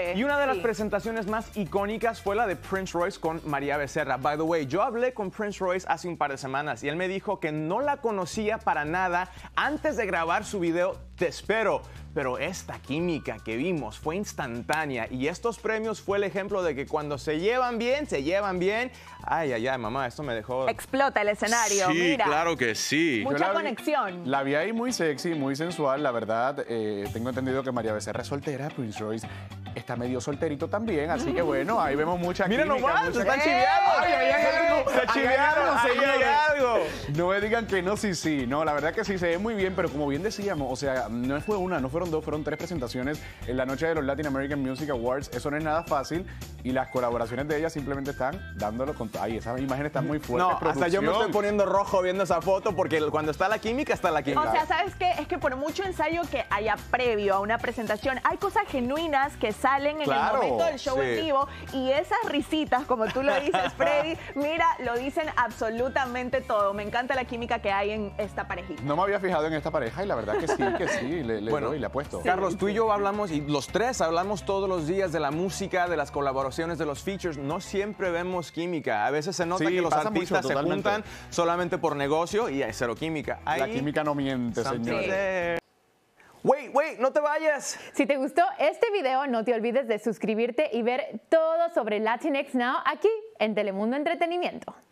increíble. Y una de las presentaciones más icónicas fue la de Prince Royce con María Becerra. By the way, yo hablé con Prince Royce hace un par de semanas y él me dijo que no la conocía para nada antes de grabar su video Te Espero. Pero esta química que vimos fue instantánea y estos premios fue el ejemplo de que cuando se llevan bien, se llevan bien. Ay, ay, ay, mamá, esto me dejó... Explota el escenario, Sí, mira. claro que sí. Mucha conexión. La vi ahí muy sexy, muy sensual, la verdad. Tengo entendido que María Becerra es soltera, Prince Royce está medio solterito también, así que bueno, ahí vemos mucha Mira química. nomás, mucha... se están chiveando. ¡Ay, ay, ay, algo! Se chivearon, Ahí ahí hay algo. No me digan que no, sí, sí. No, la verdad que sí, se ve muy bien, pero como bien decíamos, o sea, no fue una, no fueron dos, fueron tres presentaciones en la noche de los Latin American Music Awards. Eso no es nada fácil y las colaboraciones de ellas simplemente están dándolo con... Ay, esas imágenes están muy fuertes. No, hasta yo me estoy poniendo rojo viendo esa foto porque cuando está la química, está la química. O sea, ¿sabes qué? Es que por mucho ensayo que haya previo a una presentación, hay cosas genuinas que salen en el momento del show en vivo y esas risitas, como tú lo dices, Freddy, mira, lo dicen absolutamente todo. Me encanta la química que hay en esta parejita. No me había fijado en esta pareja y la verdad que sí, le doy, le apuesto. Carlos, tú y yo hablamos, y los tres hablamos todos los días de la música, de las colaboraciones, de los features. No siempre vemos química. A veces se nota que los artistas se juntan solamente por negocio y hay cero química. La química no miente, señores. Wait, no te vayas. Si te gustó este video, no te olvides de suscribirte y ver todo sobre Latinx Now aquí en Telemundo Entretenimiento.